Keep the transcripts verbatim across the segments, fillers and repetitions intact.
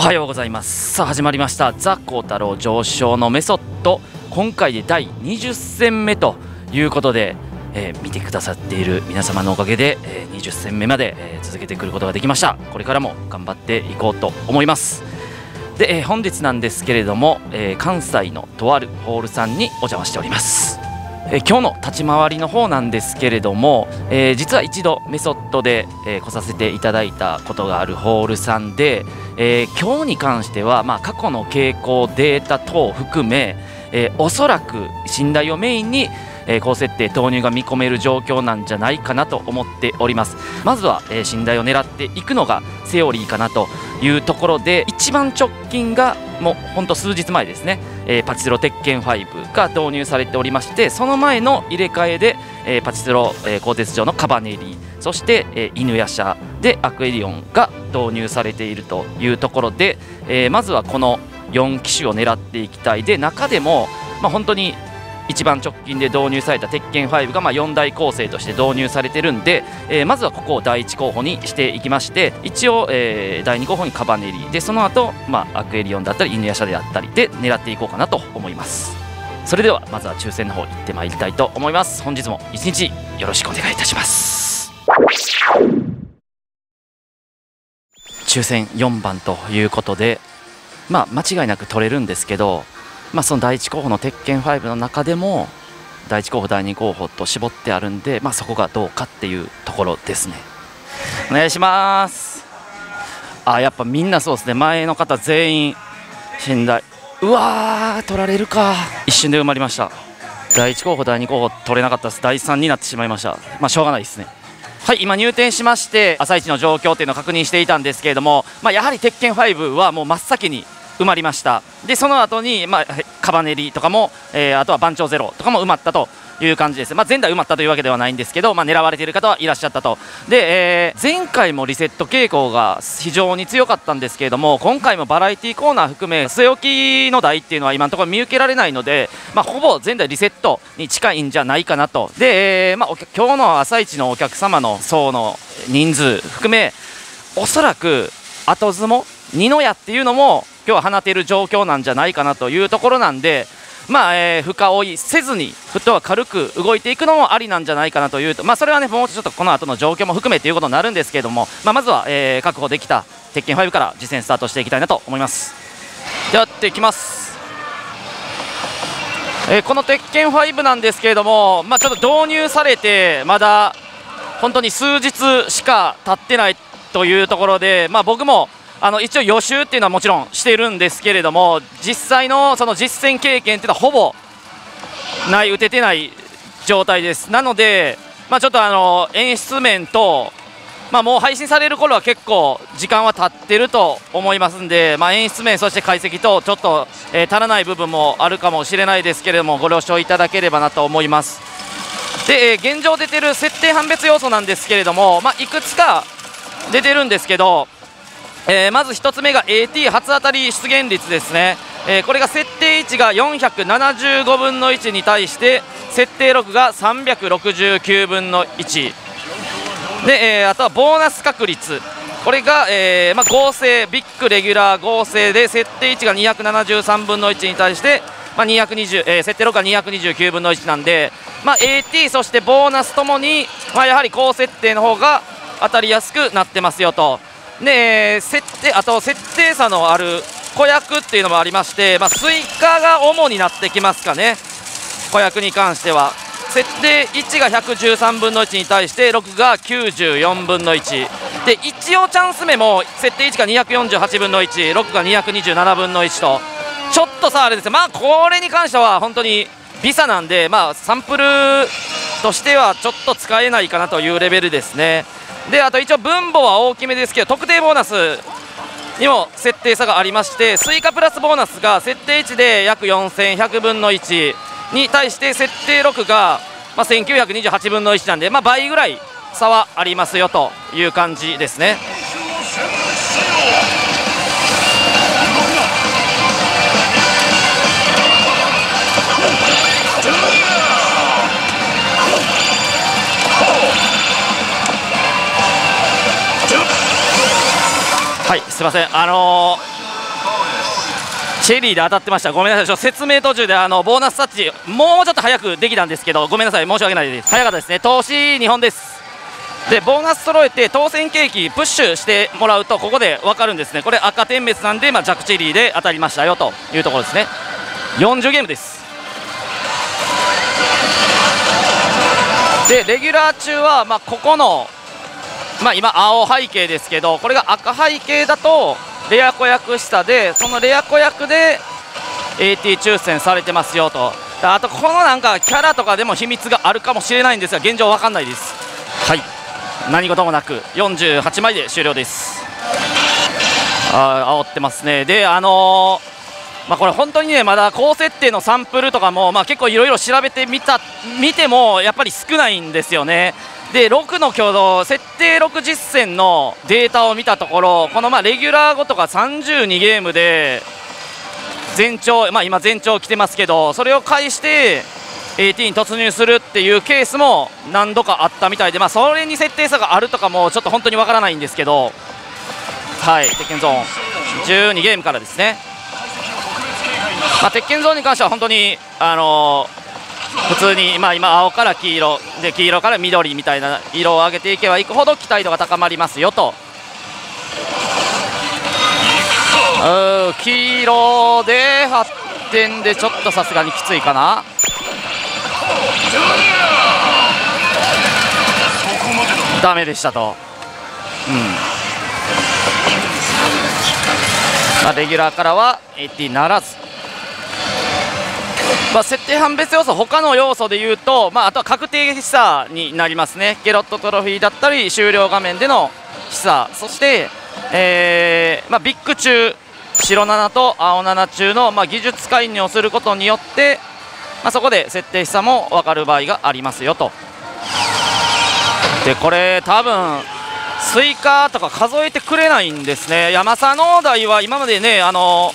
はようございます。さあ始まりましたザ・コウタロウ上昇のメソッド、今回でだいにじゅっ戦目ということで、えー、見てくださっている皆様のおかげで、えー、にじゅっ戦目まで、えー、続けてくることができました。これからも頑張っていこうと思います。で、えー、本日なんですけれども、えー、関西のとあるホールさんにお邪魔しております。えー、今日の立ち回りの方なんですけれども、えー、実は一度メソッドで、えー、来させていただいたことがあるホールさんで、えー、今日に関しては、まあ、過去の傾向データ等を含め、えー、おそらく信頼をメインに、えー、高設定投入が見込める状況なんじゃないかなと思っております。まずは、えー、信頼を狙っていくのがセオリーかなというところで、一番直近がもうほんと数日前ですね、えー、パチスロ鉄拳ファイブが導入されておりまして、その前の入れ替えで、えー、パチスロ、えー、鋼鉄城のカバネリ、そして、えー、犬夜叉でアクエリオンが導入されているというところで、えー、まずはこのよん機種を狙っていきたい。で、中でも、まあ、本当に一番直近で導入された鉄拳ファイブがまあよん大構成として導入されてるんで、えー、まずはここをだいいち候補にしていきまして、一応、えー、だいに候補にカバネリで、その後、まあアクエリオンだったり犬夜叉であったりで狙っていこうかなと思います。それではまずは抽選の方行ってまいりたいと思います。本日も一日よろしくお願いいたします。抽選よんばんということで、まあ間違いなく取れるんですけど、まあそのだいいち候補の鉄拳ファイブの中でもだいいち候補だいに候補と絞ってあるんで、まあ、そこがどうかっていうところですね。お願いします。あ、やっぱみんなそうですね。前の方全員信頼、うわー取られるか、一瞬で埋まりました。だいいち候補だいに候補取れなかったです。だいさんになってしまいました。まあしょうがないですね。はい、今入店しまして朝一の状況っていうのを確認していたんですけれども、まあ、やはり鉄拳ファイブはもう真っ先に埋まりました。でその後に、まあ、カバネリとかも、えー、あとは番長ゼロとかも埋まったという感じです。まあ、全台埋まったというわけではないんですけど、まあ、狙われている方はいらっしゃったと。で、えー、前回もリセット傾向が非常に強かったんですけれども、今回もバラエティコーナー含め据え置きの台っていうのは今のところ見受けられないので、まあ、ほぼ全台リセットに近いんじゃないかなと。で、えーまあ、今日の朝一のお客様の層の人数含め、おそらく後相撲二の矢っていうのも今日は放ている状況なんじゃないかなというところなんで、まあえー、深追いせずにフットは軽く動いていくのもありなんじゃないかなというと、まあ、それはねもうちょっとこの後の状況も含めということになるんですけれども、まあ、まずは、えー、確保できた鉄拳ファイブから実践スタートしていきたいなと思います。ではやっていきます。えー、この鉄拳ファイブなんですけれども、まあ、ちょっと導入されてまだ本当に数日しか経ってないというところで、まあ、僕もあの一応予習っていうのはもちろんしているんですけれども、実際のその実践経験っていうのはほぼない打ててない状態です。なので、まあ、ちょっとあの演出面と、まあ、もう配信される頃は結構時間は経ってると思いますんで、まあ、演出面そして解析とちょっと、えー、足らない部分もあるかもしれないですけれども、ご了承いただければなと思います。で、えー、現状出てる設定判別要素なんですけれども、まあ、いくつか出てるんですけど、えー、まずひとつめが エーティー 初当たり出現率ですね。えー、これが設定いちがよんひゃくななじゅうごぶんのいちに対して設定ろくがさんびゃくろくじゅうきゅうぶんのいちで、えー、あとはボーナス確率、これが、えーまあ、合成ビッグレギュラー合成で設定いちがにひゃくななじゅうさんぶんのいちに対して、まあにひゃくにじゅうえー、設定ろくがにひゃくにじゅうきゅうぶんのいちなんで、まあ、エーティー そしてボーナスともに、まあ、やはり高設定の方が当たりやすくなってますよと。で設定あと設定差のある子役っていうのもありまして、まあ、スイカが主になってきますかね。子役に関しては設定いちがひゃくじゅうさんぶんのいちに対してろくがきゅうじゅうよんぶんのいちで、一応チャンス目も設定いちがにひゃくよんじゅうはちぶんのいち、ろくがにひゃくにじゅうななぶんのいちとちょっとさあれですね。まあこれに関しては本当に微差なんで、まあサンプルとしてはちょっと使えないかなというレベルですね。であと一応分母は大きめですけど、特定ボーナスにも設定差がありまして、スイカプラスボーナスが設定いちで約よんせんひゃくぶんのいちに対して設定ろくが、まあ、せんきゅうひゃくにじゅうはちぶんのいちなんで、まあ、倍ぐらい差はありますよという感じですね。はい、すいません、あのチェリーで当たってました。ごめんなさい、ちょっと説明途中であのボーナスタッチもうちょっと早くできたんですけど、ごめんなさい、申し訳ないです。早かったですね。投資にほんです。でボーナス揃えて当選ケーキプッシュしてもらうとここで分かるんですね。これ赤点滅なんで、まあ、ジャックチェリーで当たりましたよというところですね。よんじゅうゲームです。でレギュラー中は、まあ、ここの、まあ、今青背景ですけど、これが赤背景だとレア子役下で、そのレア子役で エーティー 抽選されてますよと。あとこのなんかキャラとかでも秘密があるかもしれないんですが、現状分かんないです。はい、何事もなくよんじゅうはちまいで終了です。あー煽ってますね。であのーまあこれ本当にね、まだ高設定のサンプルとかも、まあ、結構いろいろ調べてみた見てもやっぱり少ないんですよね。でろくの挙動設定ろく実践のデータを見たところ、このまあレギュラーごとがさんじゅうにゲームで全長、まあ、今全長来てますけど、それを介して エーティー に突入するっていうケースも何度かあったみたいで、まあ、それに設定差があるとかもちょっと本当にわからないんですけど、はい、鉄拳ゾーンじゅうにゲームからですね。まあ、鉄拳ゾーンに関しては本当に、あのー、普通に、まあ、今青から黄色で黄色から緑みたいな色を上げていけばいくほど期待度が高まりますよと。う黄色ではってんでちょっとさすがにきついかな。ダメでしたと。うん、まあ、レギュラーからは エーティー ならず。まあ、設定判別要素、他の要素でいうと、まあ、あとは確定示唆になりますね。ゲロットトロフィーだったり終了画面での示唆、そして、えーまあ、ビッグ中白ななと青なな中の、まあ、技術介入をすることによって、まあ、そこで設定示唆も分かる場合がありますよと。でこれ多分スイカとか数えてくれないんですね。山佐農大は今までね、あの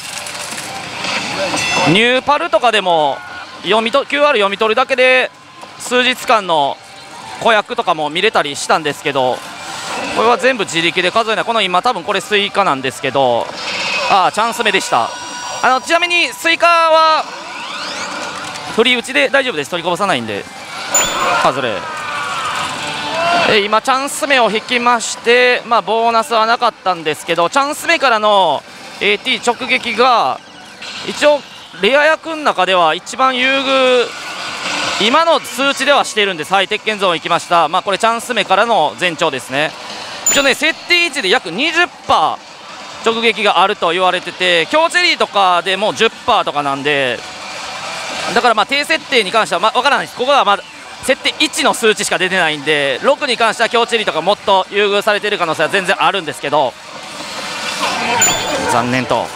ニューパルとかでも読みと キューアール 読み取るだけで数日間の子役とかも見れたりしたんですけど、これは全部自力で数えない。この今多分これスイカなんですけど、ああチャンス目でした。あのちなみにスイカは振り打ちで大丈夫です。取りこぼさないんで。外れえ今チャンス目を引きまして、まあ、ボーナスはなかったんですけど、チャンス目からの エーティー 直撃が一応レア役の中では一番優遇、今の数値ではしてるんです。はい、鉄拳ゾーン行きました。まあ、これチャンス目からの前兆ですね。一応ね設定位置で約 にじゅっパーセント 直撃があると言われてて、強チェリーとかでも じゅっパーセント とかなんで、だからまあ低設定に関してはまあ分からないです。ここはまだ設定いちの数値しか出てないんで、ろくに関しては強チェリーとかもっと優遇されている可能性は全然あるんですけど、残念と。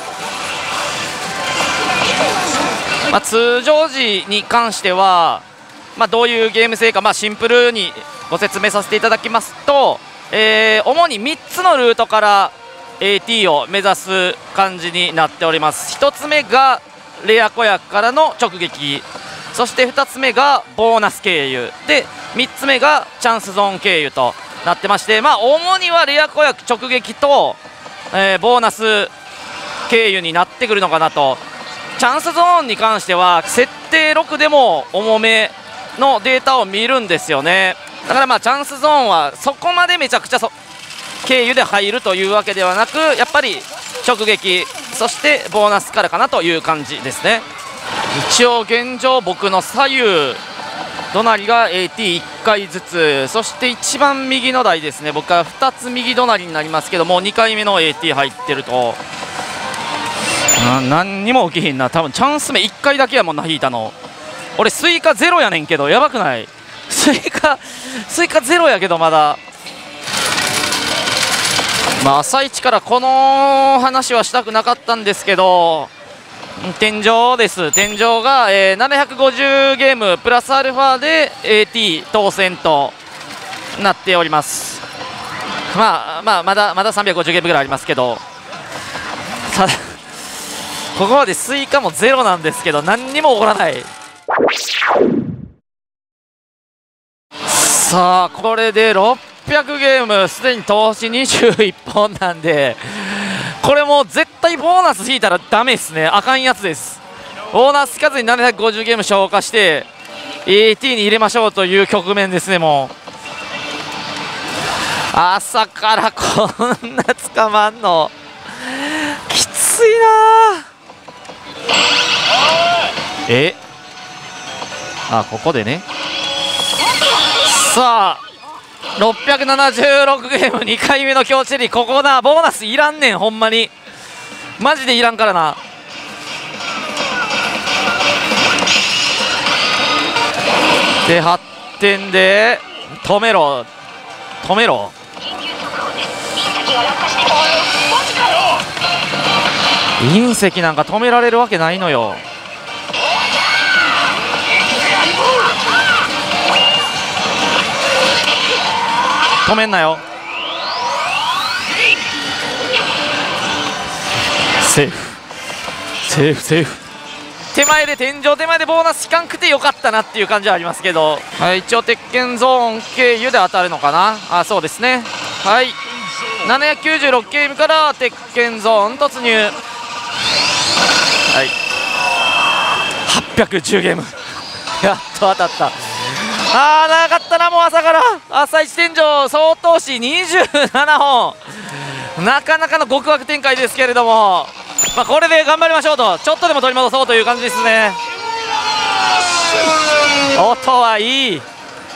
まあ、通常時に関しては、まあ、どういうゲーム性か、まあ、シンプルにご説明させていただきますと、えー、主にみっつのルートから エーティー を目指す感じになっております。ひとつめがレア子役からの直撃、そしてふたつめがボーナス経由で、みっつめがチャンスゾーン経由となってまして、まあ、主にはレア子役直撃と、えー、ボーナス経由になってくるのかなと。チャンスゾーンに関しては設定ろくでも重めのデータを見るんですよね。だからまあチャンスゾーンはそこまでめちゃくちゃそ経由で入るというわけではなく、やっぱり直撃そしてボーナスからかなという感じですね。一応現状僕の左右隣が エーティーいっ 回ずつ、そして一番右の台ですね、僕はふたつ右隣になりますけども、にかいめの エーティー 入ってるとな何にも起きひんな。多分チャンス目いっかいだけやもんな、引いたの。俺スイカゼロやねんけど、やばくない？スイカスイカゼロやけどまだ。まあ朝一からこの話はしたくなかったんですけど、天井です。天井が、えー、ななひゃくごじゅうゲームプラスアルファで エーティー 当選となっております。まあまあまだまださんびゃくごじゅうゲームぐらいありますけど、ただここまでスイカもゼロなんですけど何にも起こらない。さあこれでろっぴゃくゲームすでに投資にじゅういっぽんなんで、これもう絶対ボーナス引いたらダメですね。あかんやつです。ボーナス引かずにななひゃくごじゅうゲーム消化して エーティー に入れましょうという局面ですね。もう朝からこんな捕まんのきついな。えあ、ここでね。さあろっぴゃくななじゅうろくゲームにかいめの強チェリー。ここな、ボーナスいらんねん、ほんまにマジでいらんからな。ではってんで止めろ止めろ。隕石なんか止められるわけないのよ。止めんなよ。セーフセーフセーフ。手前で天井手前でボーナス引かんくてよかったなっていう感じはありますけど、はい、一応鉄拳ゾーン経由で当たるのかな。あ、そうですね。はい、ななひゃくきゅうじゅうろくゲームから鉄拳ゾーン突入。はい、はっぴゃくじゅうゲームやっと当たった。あー、長かったな。もう朝から朝一天井総投資にじゅうななほん、なかなかの極悪展開ですけれども、まあ、これで頑張りましょうと、ちょっとでも取り戻そうという感じですね。音はいい。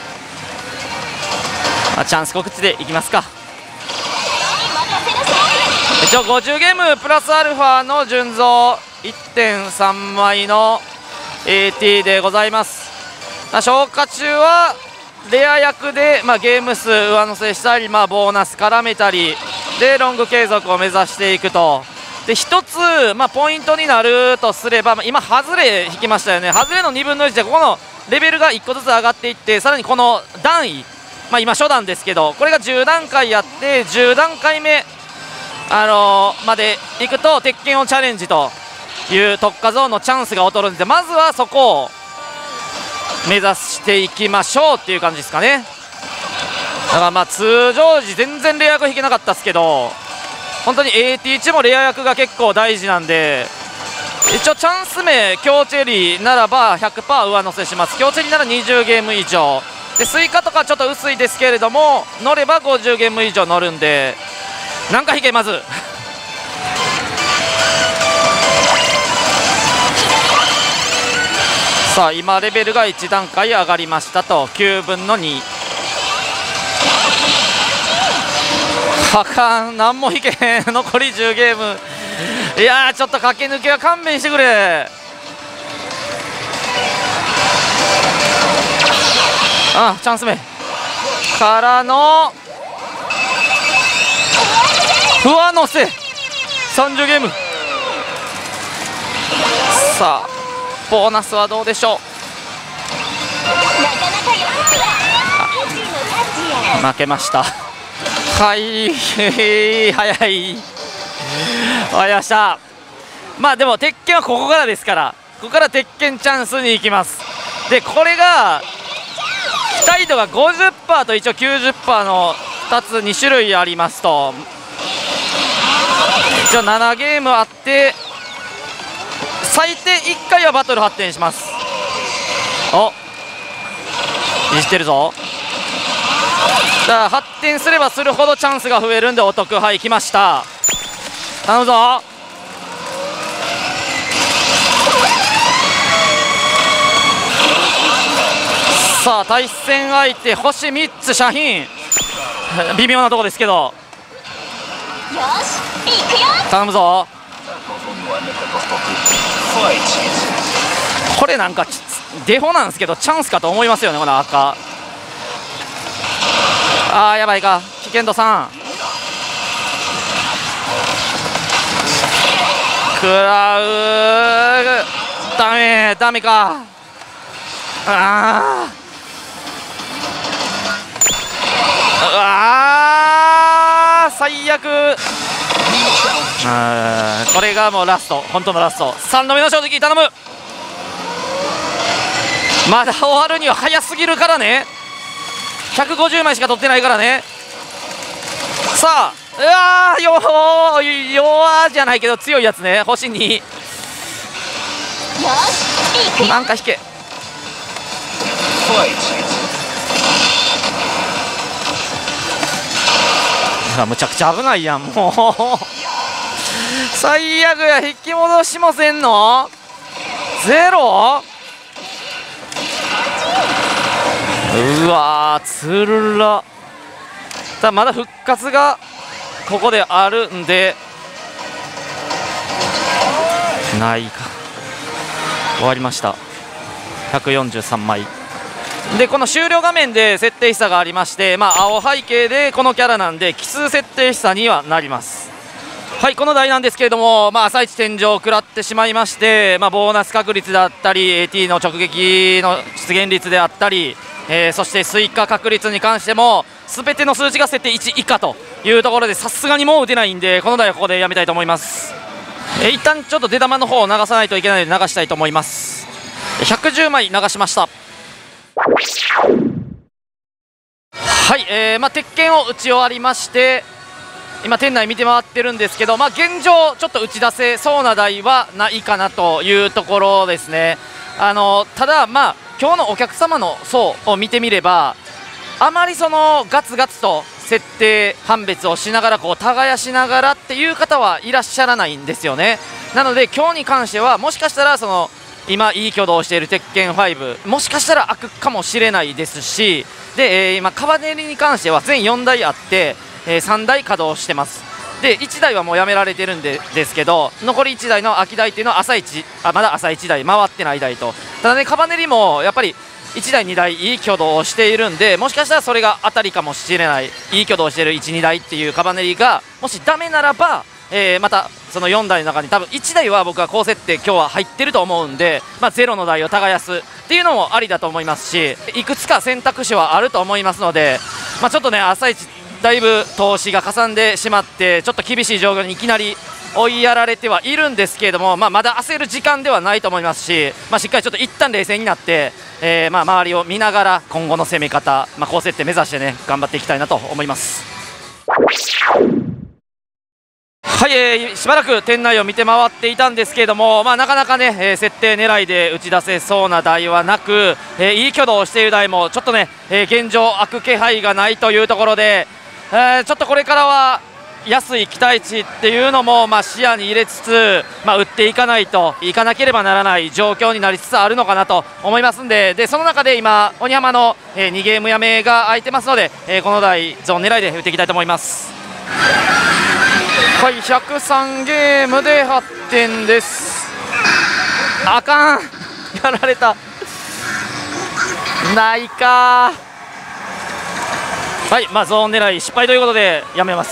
まあ、チャンス告知でいきますか。一応ごじゅうゲームプラスアルファの純増 いってんさん 枚の エーティー でございます。まあ、消化中はレア役で、まあ、ゲーム数上乗せしたり、まあ、ボーナス絡めたりでロング継続を目指していくと。でひとつ、まあ、ポイントになるとすれば、まあ、今ハズレ引きましたよね。ハズレのにぶんのいちでここのレベルがいっこずつ上がっていって、さらにこの段位、まあ、今初段ですけど、これがじゅうだんかいやってじゅうだんかいめ、あのー、までいくと鉄拳をチャレンジという特化ゾーンのチャンスが劣るんで、まずはそこを目指していきましょうっていう感じですかね。だからまあ通常時全然レア役引けなかったですけど、本当に エーティー 値もレア役が結構大事なんで、一応チャンス名強チェリーならば ひゃくパーセント 上乗せします。強チェリーならにじゅうゲーム以上で、スイカとかちょっと薄いですけれども乗ればごじゅうゲーム以上乗るんで、なんか引けまずさあ今レベルがいちだんかい上がりましたと、きゅうぶんのに。あかん、何も引けへん残りじゅうゲーム。いやー、ちょっと駆け抜けは勘弁してくれ。あ、チャンス目からの上乗せさんじゅうゲーム。さあボーナスはどうでしょう。負けました。はい早いわりました。まあでも鉄拳はここからですから、ここから鉄拳チャンスに行きます。でこれが期待度が ごじゅっパーセント と一応 きゅうじゅっパーセント のふたつに種類ありますと、一応ななゲームあって最低いっかいはバトル発展します。おいじってるぞ。だから発展すればするほどチャンスが増えるんでお得。はい、来ました。頼むぞ。さあ対戦相手星みっつシャヒン微妙なとこですけど、頼むぞ。これなんかデフォなんですけどチャンスかと思いますよね、この赤。あーやばいか、危険度さん食らう。ダメダメか。あーあー最悪。あこれがもうラスト、本当のラスト。さんどめの正直頼む。まだ終わるには早すぎるからね。ひゃくごじゅうまいしか取ってないからね。さあうわー、弱弱じゃないけど強いやつね。星になんか引け。むちゃくちゃ危ないやん、もう最悪や。引き戻しもせんのゼロ。うわー、つるら。ただまだ復活がここであるんでないか。終わりました。ひゃくよんじゅうさんまいで、この終了画面で設定差がありまして、まあ、青背景でこのキャラなんで奇数設定差にはなります。はい、この台なんですけれども、まあ、朝一天井を食らってしまいまして、まあ、ボーナス確率だったり エーティー の直撃の出現率であったり、えー、そしてスイカ確率に関しても全ての数字が設定いち以下というところで、さすがにもう打てないんでこの台はここでやめたいと思います。えー、一旦ちょっと出玉の方を流さないといけないので流したいと思います。ひゃくじゅうまい流しました。はい、えーまあ、鉄拳を打ち終わりまして今店内見て回ってるんですけど、まあ、現状ちょっと打ち出せそうな台はないかなというところですね。あのただ、まあ、今日のお客様の層を見てみればあまりそのガツガツと設定判別をしながらこう耕しながらっていう方はいらっしゃらないんですよね。なので今日に関してはもしかしたらその今いい挙動をしている鉄拳ごもしかしたら開くかもしれないですし、で、えー、今カバネリに関しては全よんだいあって、えー、さんだい稼働してます。でいちだいはもうやめられてるんでですけど、残りいちだいの空き台っていうのは朝一あまだ朝いちだい回ってない台と、ただねカバネリもやっぱりいちだいにだいいい挙動をしているんで、もしかしたらそれが当たりかもしれない。いい挙動をしているいち、にだいっていうカバネリがもしダメならば、えー、またそのよんだいの中に多分いちだいは僕は高設定今日は入ってると思うんで、まあ、ゼロの台を耕すっていうのもありだと思いますし、いくつか選択肢はあると思いますので、まあ、ちょっとね朝一だいぶ投資がかさんでしまってちょっと厳しい状況にいきなり追いやられてはいるんですけれども、まあ、まだ焦る時間ではないと思いますし、まあ、しっかりちょっと一旦冷静になって、えー、まあ周りを見ながら今後の攻め方、まあ、高設定目指してね頑張っていきたいなと思います。はい、えー、しばらく店内を見て回っていたんですけれども、まあ、なかなかね、えー、設定狙いで打ち出せそうな台はなく、えー、いい挙動をしている台もちょっとね、えー、現状開く気配がないというところで、えー、ちょっとこれからは安い期待値っていうのもまあ視野に入れつつ、まあ、打っていかないといかなければならない状況になりつつあるのかなと思いますんで、でその中で今鬼浜の、えー、にゲームやめが空いてますので、えー、この台ゾーン狙いで打っていきたいと思います。はい、ひゃくさんゲームではってんです。あかんやられたないか。はい、まあ、ゾーン狙い失敗ということでやめます。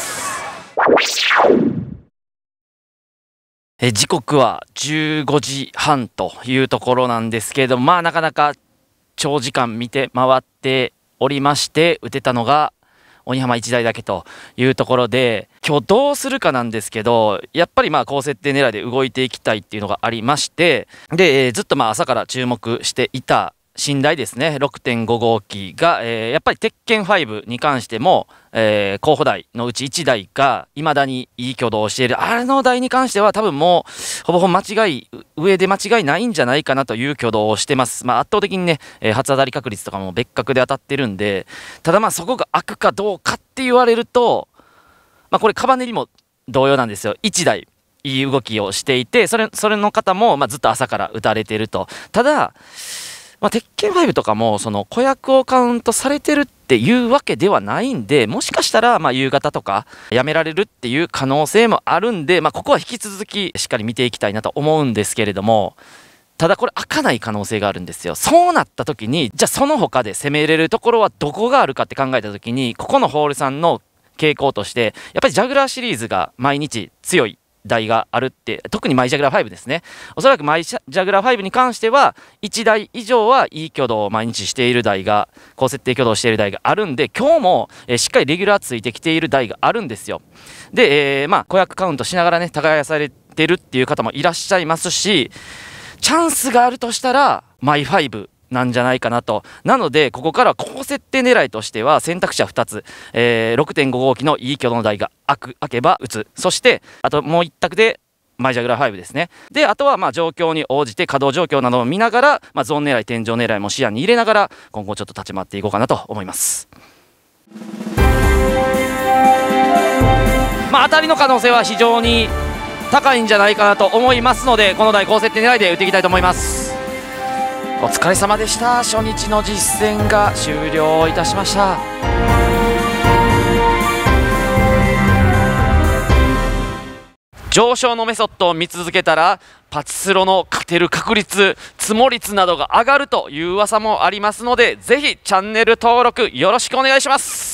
え時刻はじゅうごじはんというところなんですけれども、まあなかなか長時間見て回っておりまして、打てたのが鬼浜いちだいだけというところで、今日どうするかなんですけど、やっぱりまあ高設定狙いで動いていきたいっていうのがありまして、で、えー、ずっとまあ朝から注目していた新台ですね ろくてんご 号機が、えー、やっぱり鉄拳ごに関しても、えー、候補台のうちいちだいがいまだにいい挙動をしている。あれの台に関しては多分もうほぼほぼ間違い上で間違いないんじゃないかなという挙動をしてます。まあ、圧倒的にね、えー、初当たり確率とかも別格で当たってるんで、ただまあそこが開くかどうかって言われると、まあ、これカバネリも同様なんですよ。いちだいいい動きをしていて、それそれの方もまあずっと朝から打たれてると。ただまあ、鉄拳ごとかもその子役をカウントされてるっていうわけではないんで、もしかしたらまあ夕方とかやめられるっていう可能性もあるんで、まあ、ここは引き続きしっかり見ていきたいなと思うんですけれども、ただこれ開かない可能性があるんですよ。そうなった時にじゃあその他で攻めれるところはどこがあるかって考えた時に、ここのホールさんの傾向としてやっぱりジャグラーシリーズが毎日強い台があるって、特にマイジャグラーごですね。おそらくマイジャグラーごに関してはいちだい以上はいい挙動を毎日している台が、高設定挙動をしている台があるんで、今日も、えー、しっかりレギュラーついてきている台があるんですよ。で、えー、まあ子役カウントしながらね耕されてるっていう方もいらっしゃいますし、チャンスがあるとしたらマイごなんじゃないかなと。なのでここから高設定狙いとしては選択肢はふたつ、えー、ろくてんご 号機のいい挙動台が開く開けば打つ、そしてあともういち択でマイジャグラーファイブですね。であとはまあ状況に応じて稼働状況などを見ながら、まあ、ゾーン狙い天井狙いも視野に入れながら今後ちょっと立ち回っていこうかなと思います。まあ、当たりの可能性は非常に高いんじゃないかなと思いますので、この台高設定狙いで打っていきたいと思います。お疲れ様でした。初日の実践が終了いたしました。上昇のメソッドを見続けたらパチスロの勝てる確率、ツモ率などが上がるという噂もありますので、ぜひチャンネル登録よろしくお願いします。